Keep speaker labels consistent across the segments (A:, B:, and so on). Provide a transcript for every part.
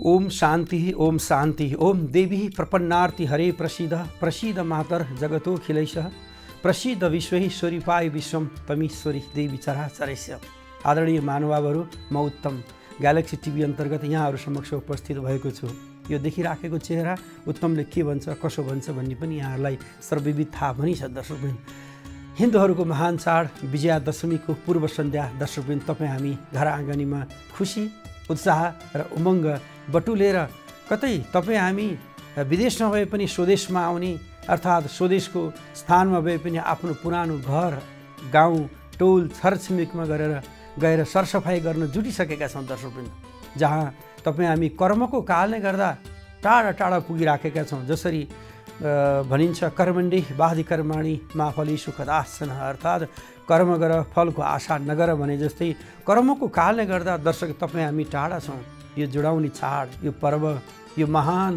A: ओम शान्ति ओम देवी प्रपन्नार्ति हरे प्रसीद मातर जगतोऽखिलैषः प्रसीद विश्वेश्वरीपाय विश्वम तमीश्वरी देवी चराचरस्य। आदरणीय महानुभावहरू, म उत्तम ग्यालेक्सी टिभी अन्तर्गत यहाँहरू समक्ष उपस्थित भएको छु। यो देखिराखेको चेहरा उत्तमले के भन्छ कसो भन्छ भन्ने पनि यहाँहरूलाई सर्वविदित थाहा पनि छ। दर्शकवृन्द, हिन्दूहरूको महान चाड विजयादशमीको पूर्व सन्ध्या दर्शकवृन्द, तपाईँ हामी घर आँगनीमा खुसी उत्साह र उमङ्ग बटुलेर कतै तपाईँ हामी विदेश नभए पनि स्वदेशमा आउने, अर्थात् स्वदेशको स्थानमा भए पनि आफ्नो पुरानो घर गाउँ टोल छरछिमेकमा गएर सरसफाइ गर्न जुटिसकेका छौँ। दर्शकवृन्द, जहाँ तपाईँ हामी कर्मको कालले गर्दा टाढा टाढा पुगिराखेका छौँ। जसरी भनिन्छ कर्मण्डे बाधि कर्माणि मा फलेषु कदाचन, अर्थात् कर्म गर फलको आशा नगर भने जस्तै कर्मको कालले गर्दा दर्शक तपाईँ हामी टाढा छौँ। यो जुडाउने चाड, यो पर्व, यो महान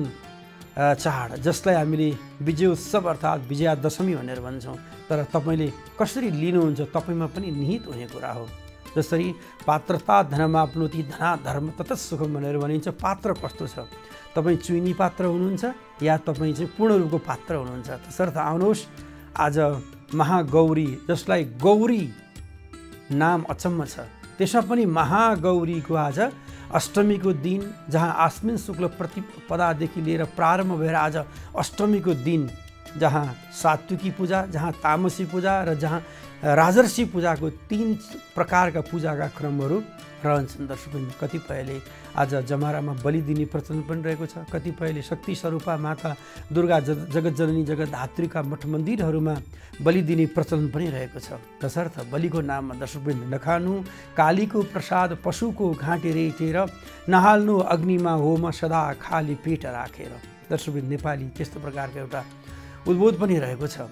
A: चाड जसलाई हामीले विजयोत्सव अर्थात् विजयादशमी भनेर भन्छौँ, तर तपाईँले कसरी लिनुहुन्छ तपाईँमा पनि निहित हुने कुरा हो। जसरी पात्रता धनमाप्नोति धना धर्म तत सुखम भनेर भनिन्छ। पात्र कस्तो छ? तपाईँ चुइनी पात्र हुनुहुन्छ या तपाईँ चाहिँ पूर्ण रूपको पात्र हुनुहुन्छ? तसर्थ आउनुहोस्, आज महागौरी, जसलाई गौरी नाम अचम्म छ, त्यसमा पनि महागौरीको आज अष्टमीको दिन, जहाँ आश्विन शुक्ल प्रतिपदादेखि लिएर प्रारम्भ भएर आज अष्टमीको दिन, जहाँ सात्विकी पूजा, जहाँ तामसी पूजा र जहाँ राजर्षि पूजाको 3 प्रकारका पूजाका क्रमहरू रहन्छन्। दर्शकवृन्द, कतिपयले आज जमारामा बलि दिने प्रचलन पनि रहेको छ, कतिपयले शक्ति स्वरूपा माता दुर्गा जगतजननी जगतधात्रीका मठ मन्दिरहरूमा बलि दिने प्रचलन पनि रहेको छ। तसर्थ बलिको नाममा दर्शकवृन्द नखानु, कालीको प्रसाद पशुको घाँटी रेटेर, नहाल्नु अग्निमा होम सदा खाली पेट राखेर। दर्शकवृन्द, नेपाली त्यस्तो प्रकारको एउटा उद्बोध पनि रहेको छ।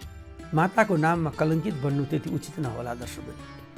A: माताको नाममा कलङ्कित बन्नु त्यति उचित नहोला। दर्शकवृन्द,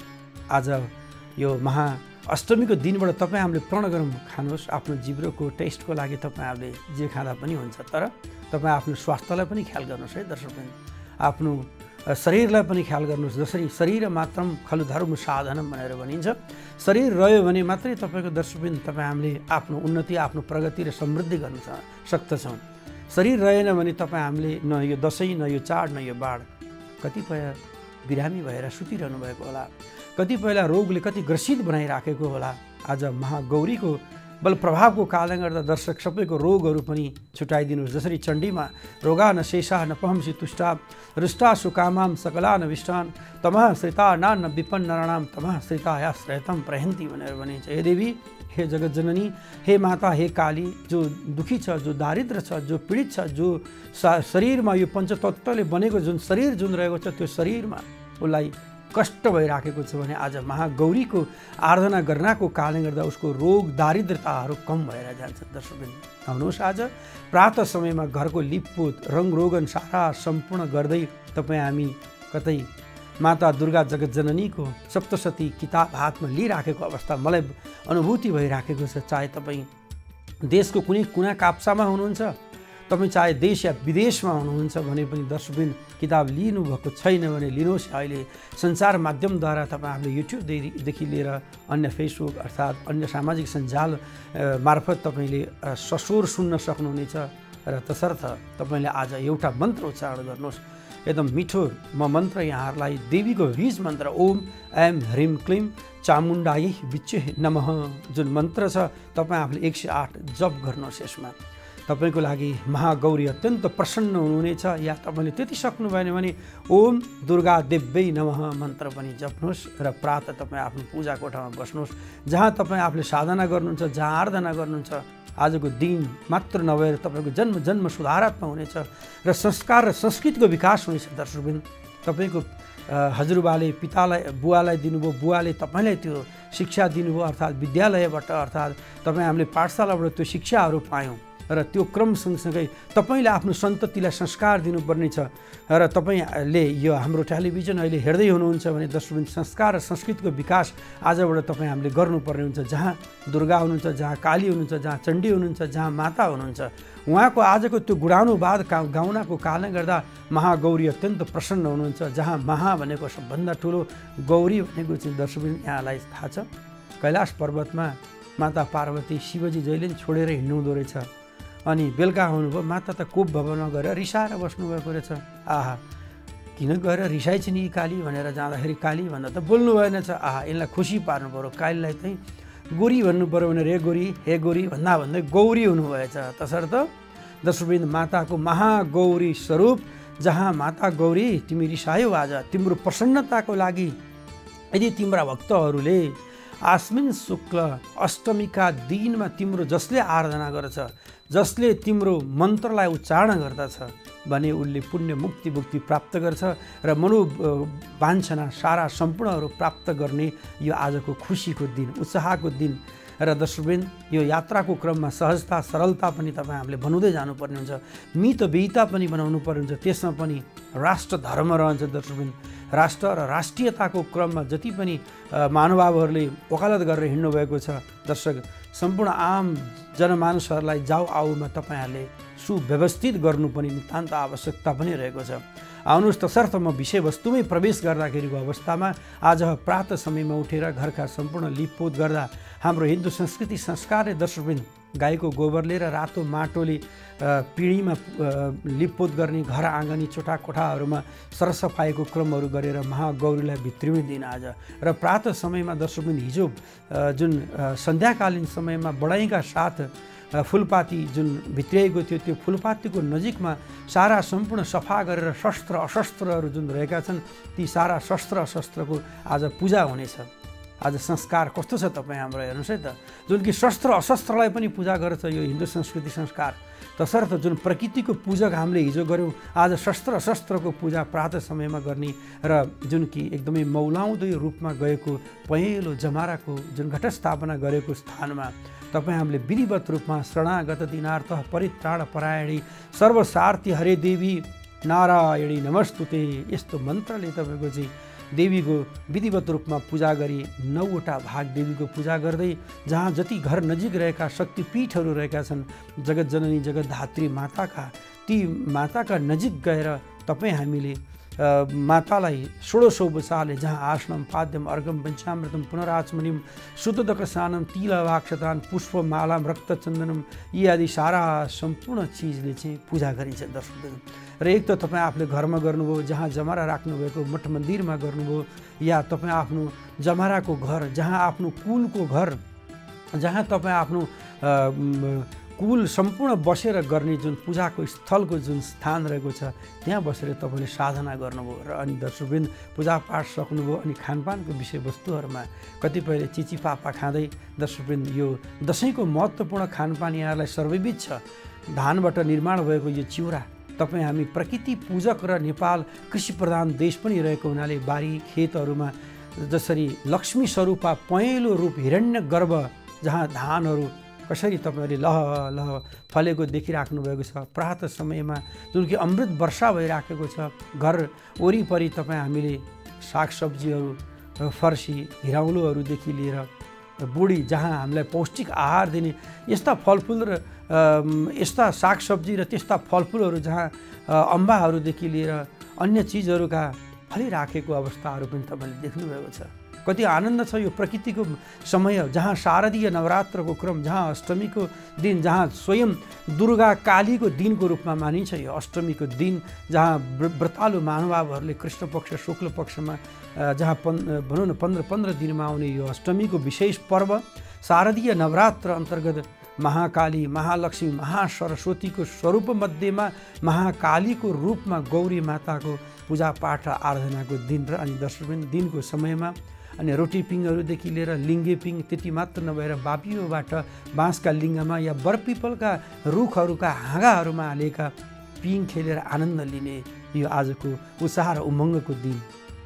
A: आज यो महा अष्टमीको दिनबाट तपाईँ हामीले प्रणगरम खानुहोस्। आफ्नो जिब्रोको टेस्टको लागि तपाईँ हामीले जे खाँदा पनि हुन्छ, तर तपाईँ आफ्नो स्वास्थ्यलाई पनि ख्याल गर्नुहोस् है। दर्शकवृन्द, आफ्नो शरीरलाई पनि ख्याल गर्नुहोस्। जसरी शरीर मात्रम खलु धर्म साधनम भनेर भनिन्छ, शरीर रह्यो भने मात्रै तपाईँको दर्शकवृन्द तपाईँ हामीले आफ्नो उन्नति, आफ्नो प्रगति र समृद्धि गर्न सक्दछौँ। शरीर रहेन भने तपाईँ हामीले न यो दसैँ, न यो चाड, न यो बाड, कतिपय बिरामी भएर सुतिरहनु भएको होला, कतिपयलाई रोगले कति ग्रसित बनाइराखेको होला। आज महागौरीको बल प्रभावको कारणले गर्दा दर्शक सबैको रोगहरू पनि छुटाइदिनुहोस्। जसरी चण्डीमा रोगा न शेषा न पहंसी तुष्टा रुष्टा सुकामाम सकला न विष्टान तमः श्रिता न विपन्न नरणाम तमः श्रिता याश्रयतम प्रहन्ती भनेर भनिन्छ। हे देवी, हे जगतजननी, हे माता, हे काली, जो दुखी छ, जो दारिद्र छ, जो पीडित छ, जो शरीरमा यो पञ्चतत्त्वले बनेको जुन शरीर जुन रहेको छ, त्यो शरीरमा उसलाई कष्ट भइराखेको छ भने आज महागौरीको आराधना गर्नको कारणले गर्दा उसको रोग दारिद्रताहरू कम भएर जान्छ। दर्शकवृन्द, आउनुहोस्, आज प्रातः समयमा घरको लिपपोत रङरोगन सारा सम्पूर्ण गर्दै तपाईँ हामी कतै माता दुर्गा जगतजननीको सप्तशती किताब हातमा लिइराखेको अवस्था मलाई अनुभूति भइराखेको छ। चाहे तपाईँ देशको कुनै कुना काप्चामा हुनुहुन्छ, तपाईँ चाहे देश या विदेशमा हुनुहुन्छ भने पनि दर्शकवृन्द, किताब लिनुभएको छैन भने लिनुहोस्। अहिले सञ्चार माध्यमद्वारा तपाईँ हामीले युट्युबदेखि लिएर अन्य फेसबुक अर्थात् अन्य सामाजिक सञ्जाल मार्फत तपाईँले सस्वर सुन्न सक्नुहुनेछ। र तसर्थ तपाईँले आज एउटा मन्त्र उच्चारण गर्नुहोस्, एकदम मिठो मन्त्र यहाँहरूलाई देवीको बीज मन्त्र ओम ऐम ह्रीम क्लीम चामुण्डायै विच्चे नमः जुन मन्त्र छ, तपाईँ आफूले 108 जप गर्नुहोस्। यसमा तपाईँको लागि महागौरी अत्यन्त प्रसन्न हुनुहुनेछ। या तपाईँले त्यति सक्नु भएन भने ओम दुर्गा देव्यै नमः मन्त्र पनि जप्नुहोस् र प्रातः तपाईँ आफ्नो पूजा कोठामा बस्नुहोस्, जहाँ तपाईँ आफूले साधना गर्नुहुन्छ, जहाँ आराधना गर्नुहुन्छ। आजको दिन मात्र नभएर तपाईँको जन्म जन्म सुधारात्मक हुनेछ र संस्कार र संस्कृतिको विकास हुनेछ। दर्शकवृन्द, तपाईँको हजुरबाले पितालाई बुवालाई दिनुभयो, बुवाले तपाईँलाई त्यो शिक्षा दिनुभयो, अर्थात् विद्यालयबाट अर्थात् तपाईँ हामीले पाठशालाबाट त्यो शिक्षाहरू पायौँ र त्यो क्रम सँगसँगै तपाईँले आफ्नो सन्ततिलाई संस्कार दिनुपर्ने छ। र तपाईँले यो हाम्रो टेलिभिजन अहिले हेर्दै हुनुहुन्छ भने दर्शकवृन्द, संस्कार र संस्कृतिको विकास आजबाट तपाईँ हामीले गर्नुपर्ने हुन्छ। जहाँ दुर्गा हुनुहुन्छ, जहाँ काली हुनुहुन्छ, जहाँ चण्डी हुनुहुन्छ, जहाँ माता हुनुहुन्छ, उहाँको आजको त्यो गुणानुवाद गाउनाको कारणले गर्दा महागौरी अत्यन्त प्रसन्न हुनुहुन्छ। जहाँ महा भनेको सबभन्दा ठुलो, गौरी भनेको चाहिँ दर्शकवृन्द यहाँलाई थाहा छ, कैलाश पर्वतमा माता पार्वती शिवजी जहिले पनि छोडेर हिँड्नुहुँदो रहेछ। अनि बेलुका आउनुभयो, माता त कोप भवनमा गएर रिसाएर बस्नुभएको रहेछ। आहा, किन गएर रिसाइछ नि काली भनेर जाँदाखेरि काली भन्दा त बोल्नु भएन छ। आहा, यसलाई खुसी पार्नु पऱ्यो, कालीलाई चाहिँ गोरी भन्नु पऱ्यो भनेर हे गोरी भन्दा भन्दै गौरी हुनुभएछ। तसर्थ दर्शकवृन्द, माताको महागौरी स्वरूप, जहाँ माता गौरी तिमी रिसायौ आज, तिम्रो प्रसन्नताको लागि यदि तिम्रा भक्तहरूले आश्विन शुक्ल अष्टमीका दिनमा तिम्रो जसले आराधना गर्छ, जसले तिम्रो मन्त्रलाई उच्चारण गर्दछ भने उसले पुण्य मुक्ति प्राप्त गर्छ र मनोवाञ्छना सारा सम्पूर्णहरू प्राप्त गर्ने यो आजको खुसीको दिन, उत्साहको दिन। र दर्शकवृन्द, यो यात्राको क्रममा सहजता सरलता पनि तपाईँ हामीले बनाउँदै जानुपर्ने हुन्छ, मितव्ययिता पनि बनाउनु पर्ने हुन्छ, त्यसमा पनि राष्ट्र धर्म रहन्छ। दर्शकवृन्द, राष्ट्र र राष्ट्रियताको क्रममा जति पनि महानुभावहरूले वकालत गरेर हिँड्नुभएको छ, दर्शक सम्पूर्ण आम जनमानसहरूलाई जाऊ आउमा तपाईँहरूले सुव्यवस्थित गर्नुपर्ने नितान्त आवश्यकता पनि रहेको छ। आउनुहोस्, तसर्थ म विषयवस्तुमै प्रवेश गर्दाखेरिको अवस्थामा आज प्रातः समयमा उठेर घरका सम्पूर्ण लिपपोत गर्दा हाम्रो हिन्दू संस्कृति संस्कारले दर्शकवृन्द गाईको गोबरले र रातो माटोले पिँढीमा लिपपोत गर्ने, घर आँगनी चोटा कोठाहरूमा सरसफाइको क्रमहरू गरेर महागौरीलाई भित्रिने दिन आज। र प्रातः समयमा दर्शकवृन्द हिजो जुन सन्ध्याकालीन समयमा बढाइका साथ फुलपाती जुन भित्रिएको थियो, त्यो फुलपातीको नजिकमा सारा सम्पूर्ण सफा गरेर शस्त्र अशस्त्रहरू जुन रहेका छन्, ती सारा शस्त्र अशस्त्रको आज पूजा हुनेछ। आज संस्कार कस्तो छ तपाईँ हाम्रो हेर्नुहोस् है त, जुन कि शस्त्र अशस्त्रलाई पनि पूजा गर्छ यो हिन्दू संस्कृति संस्कार। तसर्थ जुन प्रकृतिको पूजक हामीले हिजो गऱ्यौँ, आज शस्त्र अशस्त्रको पूजा प्रातः समयमा गर्ने र जुन कि एकदमै मौलाउँदो रूपमा गएको पहेँलो जमाराको जुन घटस्थापना गरेको स्थानमा तपाईँ हामीले विधिवत रूपमा शरणागत दिनार्थ परित्राण परायणी सर्वसार्थी हरे देवी नारायणी नमस्तुते यस्तो मन्त्रले तपाईँको चाहिँ देवीको विधिवत रूपमा पूजा गरी 9वटा भाग देवीको पूजा गर्दै जहाँ जति घर नजिक रहेका शक्तिपीठहरू रहेका छन्, जगत जननी जगत धात्री माताका, ती माताका नजिक गएर तपाईँ हामीले मातालाई षोडशोपचारले जहाँ आसनम पाद्यम अर्घम पञ्चामृतम पुनराचमनिम शुद्धदकसानम तिलवाक्षतान पुष्पमालाम रक्तचन्दनम यी आदि सारा सम्पूर्ण चिजले चाहिँ पूजा गरिन्छ। दर्शकहरू, र एक त तपाईँ आफूले घरमा गर्नुभयो, जहाँ जमारा राख्नुभएको मठ मन्दिरमा गर्नुभयो, या तपाईँ आफ्नो जमाराको घर, जहाँ आफ्नो कुलको घर, जहाँ तपाईँ आफ्नो कुल सम्पूर्ण बसेर गर्ने जुन पूजाको स्थलको जुन स्थान रहेको छ, त्यहाँ बसेर तपाईँले साधना गर्नुभयो। र अनि दर्शकवृन्द पूजापाठ सक्नुभयो। अनि खानपानको विषयवस्तुहरूमा कतिपयले चिचिपापा खाँदै दर्शकवृन्द यो दसैँको महत्त्वपूर्ण खानपान यहाँलाई सर्वविदित छ। धानबाट निर्माण भएको यो चिउरा, तपाईँ हामी प्रकृति पूजक र नेपाल कृषि प्रधान देश पनि रहेको हुनाले बारी खेतहरूमा जसरी लक्ष्मी स्वरूपा पहेँलो रूप हिरण्य गर्भ जहाँ धानहरू कसरी तपाईँहरूले लह लह फलेको देखिराख्नु भएको छ, प्रातः समयमा जुन कि अमृत वर्षा भइराखेको छ, घर वरिपरि तपाईँ हामीले सागसब्जीहरू, फर्सी, हिराउलोहरूदेखि लिएर बुढी जहाँ हामीलाई पौष्टिक आहार दिने यस्ता फलफुल र यस्ता सागसब्जी र त्यस्ता फलफुलहरू जहाँ अम्बाहरूदेखि लिएर अन्य चिजहरूका फलिराखेको अवस्थाहरू पनि तपाईँले देख्नुभएको छ। कति आनन्द छ यो प्रकृतिको समय, जहाँ शारदीय नवरात्रको क्रम, जहाँ अष्टमीको दिन, जहाँ स्वयं दुर्गा कालीको दिनको रूपमा मानिन्छ यो अष्टमीको दिन, जहाँ व्रतालु महानुभावहरूले कृष्ण पक्ष शुक्ल पक्षमा जहाँ भनौँ न 15 दिनमा आउने यो अष्टमीको विशेष पर्व शारदीय नवरात्र अन्तर्गत महाकाली, महालक्ष्मी, महासरस्वतीको स्वरूप मध्येमा महाकालीको रूपमा गौरी माताको पूजापाठ र आराधनाको दिन र अनि दर्शकवृन्द दिनको समयमा अनि रोटी पिङहरूदेखि लिएर लिङ्गे पिङ त्यति मात्र नभएर बापियोबाट बाँसका लिङ्गमा या बरपिपलका रुखहरूका हाँगाहरूमा हालेका पिङ खेलेर आनन्द लिने यो आजको उत्साह र उमङ्गको दिन।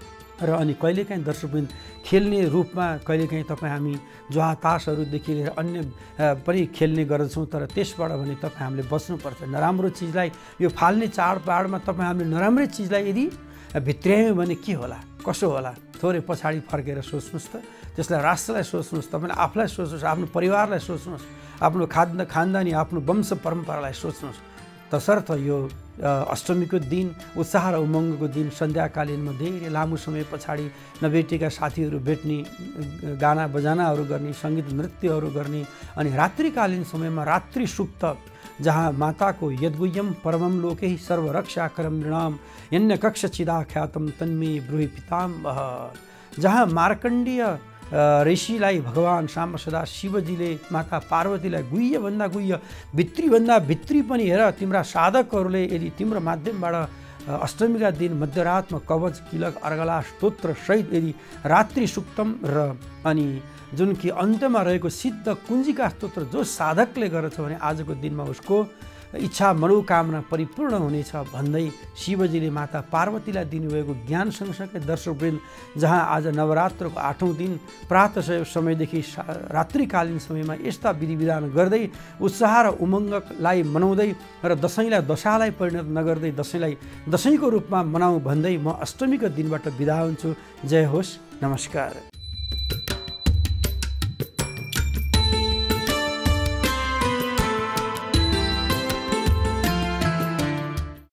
A: र अनि कहिलेकाहीँ दर्शकवृन्द खेल्ने रूपमा कहिलेकाहीँ तपाईँ हामी जुवा तासहरूदेखि लिएर अन्य पनि खेल्ने गर्दछौँ, तर त्यसबाट भने तपाईँ हामीले बच्नुपर्छ। नराम्रो चिजलाई यो फाल्ने चाडबाडमा तपाईँ हामीले नराम्रै चिजलाई यदि भित्र्यायौँ भने के होला, कसो होला, थोरै पछाडि फर्केर सोच्नुहोस् त, त्यसलाई राष्ट्रलाई सोच्नुहोस्, तपाईँले आफूलाई सोच्नुहोस्, आफ्नो परिवारलाई सोच्नुहोस्, आफ्नो खानदानी आफ्नो वंश परम्परालाई सोच्नुहोस्। तसर्थ यो अष्टमीको दिन उत्साह र उमङ्गको दिन सन्ध्याकालीनमा धेरै लामो समय पछाडि नभेटेका साथीहरू भेट्ने, गाना बजानाहरू गर्ने, सङ्गीत नृत्यहरू गर्ने। अनि रात्रिकालीन समयमा रात्रि सुप्त, जहाँ माताको यद्गुह्यम परमं लोके सर्वरक्षाकरं नृणाम यन्य कक्ष चिदाख्यातम तन्मे ब्रूहि पिताम्बः, जहाँ मार्कण्डेय ऋषिलाई भगवान साम सदा शिवजीले माता पार्वतीलाई गुह्यभन्दा गुह्य, भित्रीभन्दा भित्री पनि हेर तिम्रा साधकहरूले यदि तिम्रो माध्यमबाट अष्टमीका दिन मध्यरातमा कवच, किलक, अर्गला स्तोत्र सहित यदि रात्रि सुक्तम र अनि जुन कि अन्त्यमा रहेको सिद्ध कुञ्जिका स्तोत्र जो साधकले गर्छ भने आजको दिनमा उसको इच्छा मनोकामना परिपूर्ण हुनेछ भन्दै शिवजीले माता पार्वतीलाई दिनुभएको ज्ञान सँगसँगै दर्शकवृन्द, जहाँ आज नवरात्रको 8औं दिन प्रातः समयदेखि रात्रिकालीन समयमा यस्ता विधिविधान गर्दै उत्साह र उमङ्गलाई मनाउँदै र दसैँलाई दशहरालाई परिणत नगर्दै दसैँलाई दसैँको रूपमा मनाउँ भन्दै म अष्टमीको दिनबाट बिदा हुन्छु। जय होस्, नमस्कार।